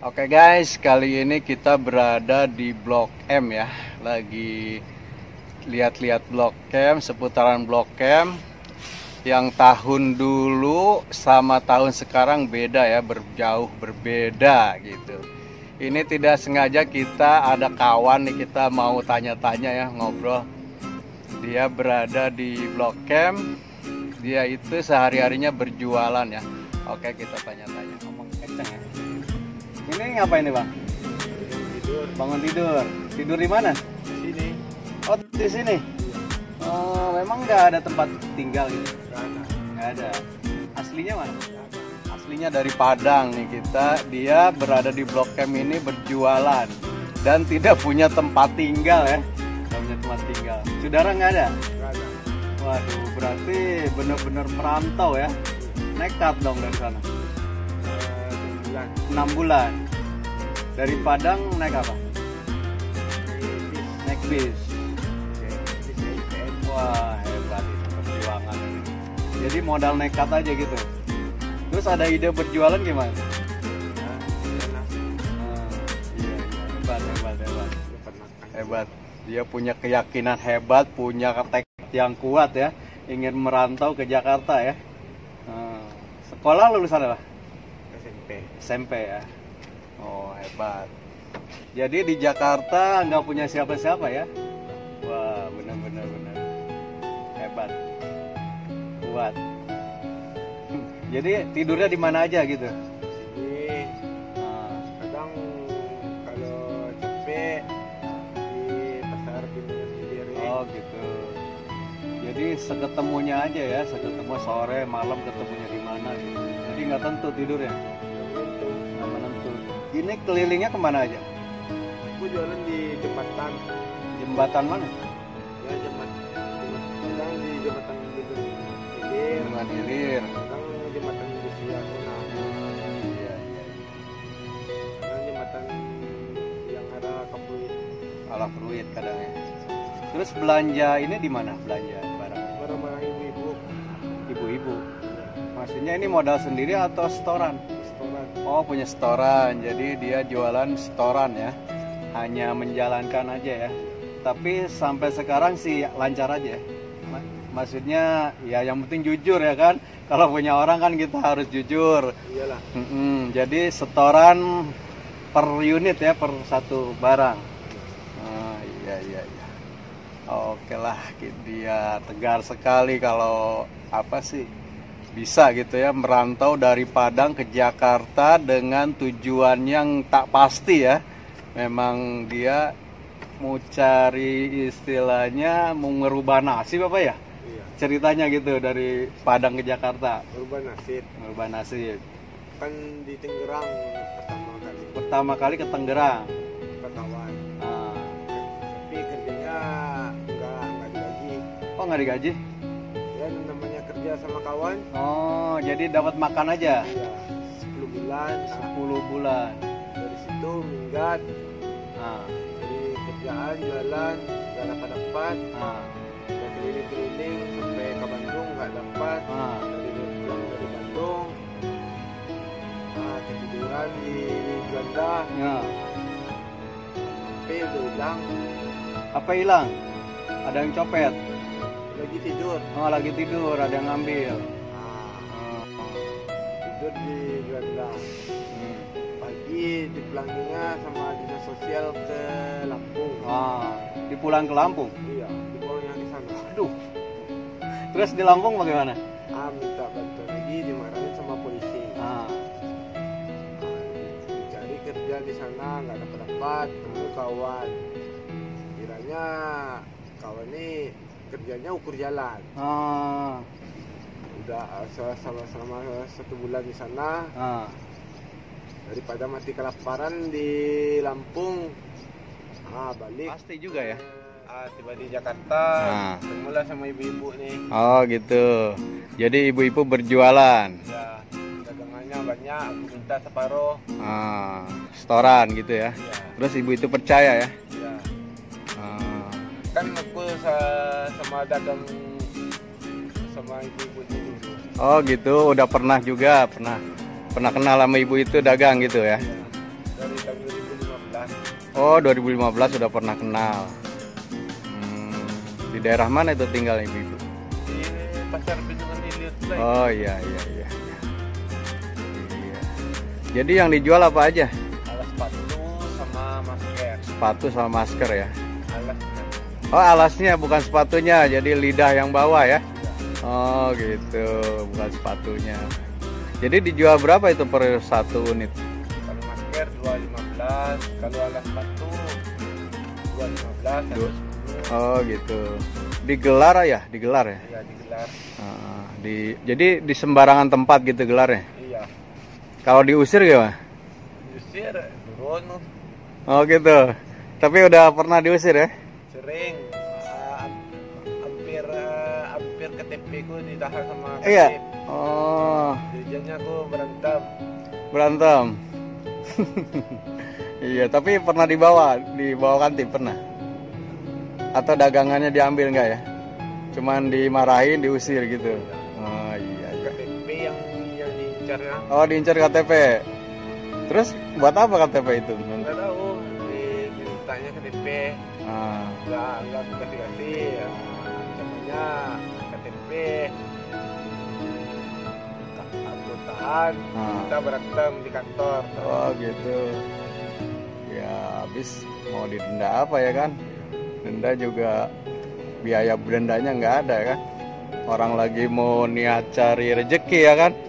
Oke guys, kali ini kita berada di Blok M ya. Lagi lihat-lihat Blok M, seputaran Blok M. Yang tahun dulu sama tahun sekarang beda ya, jauh berbeda gitu. Ini tidak sengaja kita ada kawan nih, kita mau tanya-tanya ya, ngobrol. Dia berada di Blok M. Dia itu sehari-harinya berjualan ya. Oke, kita tanya-tanya. Ngomong kenceng ya. Ini ngapain nih bang? Tidur. Bangun tidur. Tidur di mana? Sini. Oh di sini. Oh memang nggak ada tempat tinggal gitu? Nggak ada. Aslinya mana? Aslinya dari Padang nih kita. Dia berada di Blok M ini berjualan dan tidak punya tempat tinggal ya. Tidak punya tempat tinggal. Saudara nggak ada? Waduh, berarti bener-bener merantau ya. Nekat dong dari sana. 6 bulan. Dari Padang naik apa? Naik bis. Wah, hebat itu perjuangan ini. Jadi modal nekat aja gitu. Terus ada ide berjualan gimana? Iya, hebat. Hebat. Dia punya keyakinan hebat, punya tekad yang kuat ya. Ingin merantau ke Jakarta ya. Sekolah lulusan apa? SMP ya. Oh hebat. Jadi di Jakarta nggak punya siapa-siapa ya. Wah benar hebat, kuat. Jadi tidurnya di mana aja gitu? Ini kadang kalau capek di pasar Bintang sendiri. Oh gitu. Jadi seketemunya aja ya, seketemu sore malam ketemunya di mana gitu. Jadi nggak tentu tidurnya. Nggak menentu. Ini kelilingnya kemana aja? Aku jualan di jembatan. Jembatan mana? Ya jembatan. Kadang di jembatan Bendungan Hilir. Bendungan Hilir. Kadang jembatan Busia sana. Iya. Kadang jembatan yang ada Kapluit. Ala Fruit kadang ya. Terus belanja ini di mana belanja barang? Barang-barang ibu-ibu. Ibu-ibu. Maksudnya ini modal sendiri atau setoran? Restoran. Oh punya setoran, jadi dia jualan setoran ya. Hanya menjalankan aja ya. Tapi sampai sekarang sih lancar aja. Maksudnya ya yang penting jujur ya kan. Kalau punya orang kan kita harus jujur. Iyalah. Jadi setoran per unit ya, per satu barang. Iya. Oke lah, dia tegar sekali kalau apa sih bisa gitu ya merantau dari Padang ke Jakarta dengan tujuan yang tak pasti ya. Memang dia mau cari istilahnya mau ngerubah nasib apa ya? Iya. Ceritanya gitu dari Padang ke Jakarta. Urban nasib. Ngerubah nasib. Kan di Tangerang Pertama kali ke Tangerang. kawan. Ah. Tapi kerjanya nggak digaji. Oh nggak digaji? Ya namanya kerja sama kawan. Oh jadi dapat makan aja? Ya 10 bulan. 10 bulan. Dari situ minggat. Ah. Dari kerjaan jualan nggak dapat. Ah. Udah keliling-keliling sampai ke Bandung nggak dapat. Ah. Pulang dari Bandung. Ketiduran di Juanda. Ya. Tapi udah hilang. Apa hilang? Ada yang copet? Lagi tidur. Oh lagi tidur, ada yang ngambil. Ah, Oh. tidur di Juanda. Pagi dipulangnya sama dinas sosial ke Lampung. Dipulang ke Lampung. Iya, dipulangnya di sana. Aduh. Terus di Lampung bagaimana? Minta bantuan lagi, dimarahin sama polisi. Dicari kerja di sana nggak dapat, temu kawan. Kiranya kawan ini kerjanya ukur jalan. Udah selama 1 bulan di sana. Daripada mati kelaparan di Lampung, balik. Pasti juga ya. Tiba di Jakarta, ketemulah sama ibu-ibu nih. Oh gitu. Jadi ibu-ibu berjualan. Ya, dagangannya banyak, aku minta separuh. Setoran gitu ya. Ya, Terus ibu itu percaya ya? ya. Kan aku sama dagang sama ibu-ibu ini dulu. Oh gitu. Udah pernah juga, pernah kenal sama ibu itu dagang gitu ya? Ya. Oh, 2015 sudah pernah kenal. Di daerah mana itu tinggal ibu? Di Pasar Bendungan Hilir. Oh iya. Iya. Jadi yang dijual apa aja? Alas sepatu sama masker. Sepatu sama masker ya. Alasnya. Oh, alasnya bukan sepatunya, jadi lidah yang bawah ya. Oh gitu, bukan sepatunya. Jadi dijual berapa itu per satu unit? Kalau masker 2.15, kalau alas sepatu 2.15. Oh gitu. Digelar ya? Digelar ya? Iya, digelar. Jadi di sembarangan tempat gitu gelarnya? Iya. Kalau diusir gimana? Diusir turun. Oh gitu. Tapi udah pernah diusir ya? Sering. Hampir KTP ku ditahan sama KTP. Iya. Oh. Jadinya aku berantem. Berantem. Iya, tapi pernah dibawa kantin pernah? Atau dagangannya diambil enggak ya? Cuman dimarahin, diusir gitu. Oh iya. KTP yang diincarnya. Oh, diincar KTP. Terus buat apa KTP itu? Nggak tahu. Ditanya KTP. Nggak kasih. Namanya KTP. Aku tahan. Kita berantem di kantor. Oh gitu. Ya habis mau didenda apa ya kan? Denda juga biaya dendanya nggak ada kan? Orang lagi mau niat cari rezeki ya kan?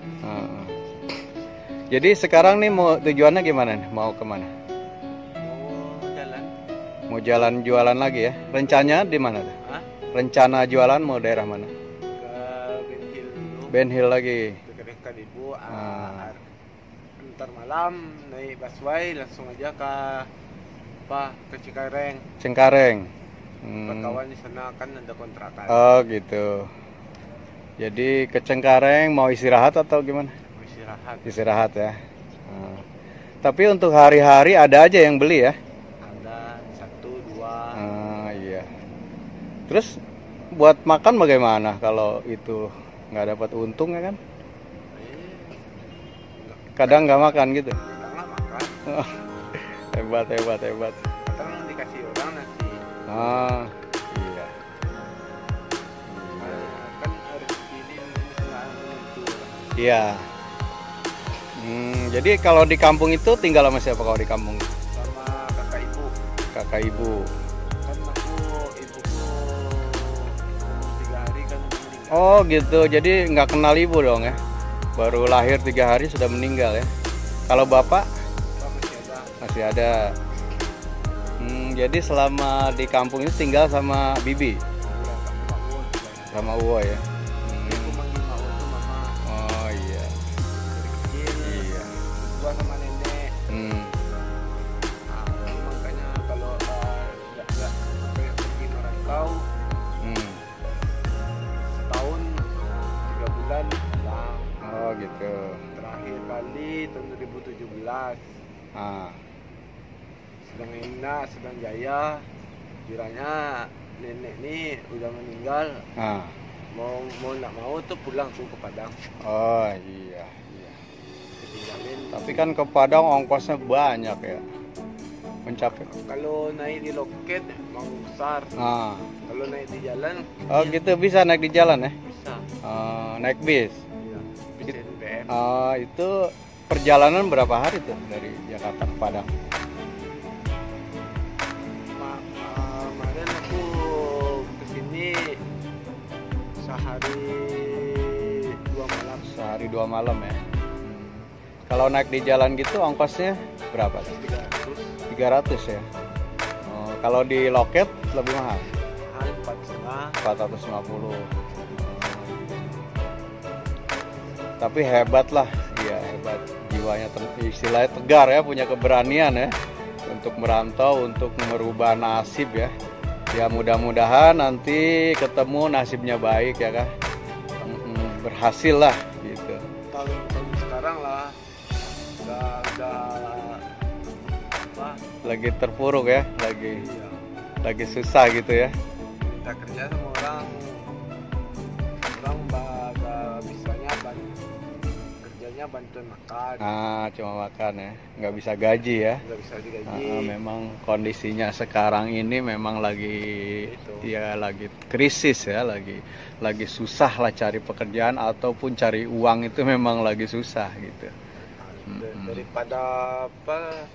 Jadi sekarang nih mau tujuannya gimana nih? Mau kemana? Mau jalan. Mau jalan jualan lagi ya? Rencananya di mana tuh? Hah? Rencana jualan mau daerah mana? Ke Benhil dulu. Benhil lagi. Dekat ibu. Ntar malam naik busway langsung aja ke Cengkareng. Cengkareng. Kawan di sana kan ada kontrakan. Oh gitu. Jadi ke Cengkareng mau istirahat atau gimana? Mau istirahat. Istirahat ya. Tapi untuk hari-hari ada aja yang beli ya? Ada 1, 2. Iya. Terus buat makan bagaimana kalau itu nggak dapat untung ya kan? Kadang nggak makan gitu. Kadang nggak makan. Hebat. Kadang dikasih orang nasi. Iya. Kan harus ini nggak menentu. Iya. Jadi kalau di kampung itu tinggal sama siapa kalau di kampung? Sama kakak ibu. Kakak ibu. Kan ibuku 3 hari kan meninggal. Oh gitu. Jadi nggak kenal ibu dong ya? Baru lahir 3 hari sudah meninggal ya. Kalau bapak masih ada. Jadi selama di kampung itu tinggal sama bibi, sama uwo ya. Aku manggil Mawon tuh mama. Oh iya. Dari kecil. Iya. Gua sama nenek. Makanya kalau nggak pergi merantau setahun 3 bulan pulang. Oh gitu. Terakhir kali tahun 2017 sedang jaya, kiranya nenek nih udah meninggal. Mau nggak mau tuh pulang tuh ke Padang. Oh iya. Ketinggalin. Tapi kan ke Padang ongkosnya banyak ya. Mencapai. Kalau naik di loket mau besar. Kalau naik di jalan. Oh gitu, bisa naik di jalan ya? Bisa. Naik bis. Iya. Bis NBM. Itu perjalanan berapa hari tuh dari Jakarta ke Padang? Kemarin aku kesini sehari 2 malam. Sehari 2 malam ya. Kalau naik di jalan gitu ongkosnya berapa? 300 ya. Kalau di loket lebih mahal. 450. Tapi hebat lah, iya hebat. Jiwanya istilahnya tegar ya, punya keberanian ya untuk merantau, untuk merubah nasib ya. Ya mudah-mudahan nanti ketemu nasibnya baik ya kan. Berhasil lah gitu. Tahun sekarang lah udah lagi terpuruk ya, lagi susah gitu ya. Kita kerja sama orang bisanya kerjanya kerjanya bantuan makan. Cuma makan ya, nggak bisa gaji ya. Nggak bisa digaji. Memang kondisinya sekarang ini memang lagi Itu. ya lagi krisis ya, lagi susah lah cari pekerjaan ataupun cari uang itu memang lagi susah gitu. Daripada apa?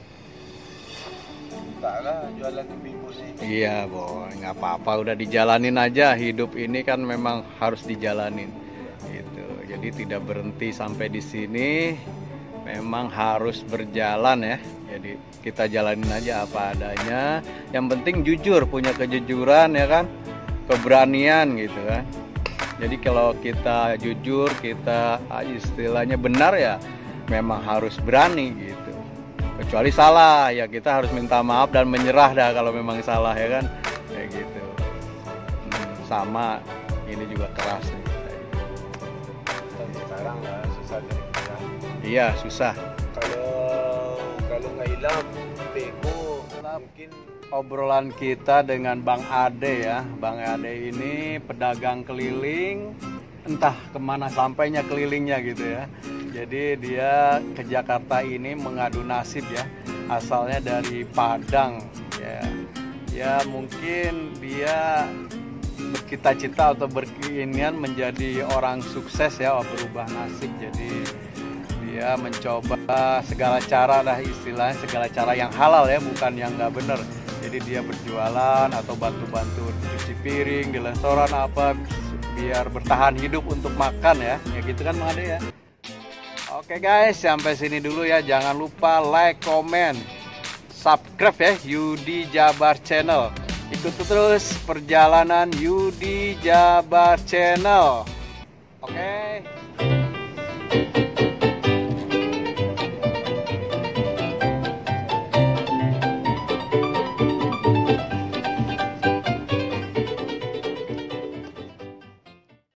Tak lah jualan ibu sih. Iya, boy, nggak apa-apa, udah dijalanin aja. Hidup ini kan memang harus dijalanin, gitu. Jadi tidak berhenti sampai di sini, memang harus berjalan ya. Jadi kita jalanin aja apa adanya. Yang penting jujur, punya kejujuran ya kan, keberanian gitu kan. Jadi kalau kita jujur, kita istilahnya benar ya, memang harus berani gitu. Kecuali salah ya kita harus minta maaf dan menyerah dah kalau memang salah ya kan, kayak gitu. Sama ini juga keras nih. Dan sekarang lah susah cari kerja. Iya susah. Kalau nggak hilang bego mungkin. Obrolan kita dengan Bang Ade ya. Bang Ade ini pedagang keliling, entah kemana sampainya kelilingnya gitu ya. Jadi dia ke Jakarta ini mengadu nasib ya, asalnya dari Padang ya. Ya mungkin dia bercita-cita atau berkeinginan menjadi orang sukses ya, berubah nasib. Jadi dia mencoba segala cara dah, istilahnya segala cara yang halal ya, bukan yang nggak bener. Jadi dia berjualan atau bantu-bantu cuci piring di restoran apa biar bertahan hidup untuk makan ya. Ya gitu kan Bang Ade ya. Oke guys, sampai sini dulu ya. Jangan lupa like, comment, subscribe ya Yudi Jabar Channel. Ikuti terus perjalanan Yudi Jabar Channel. Oke.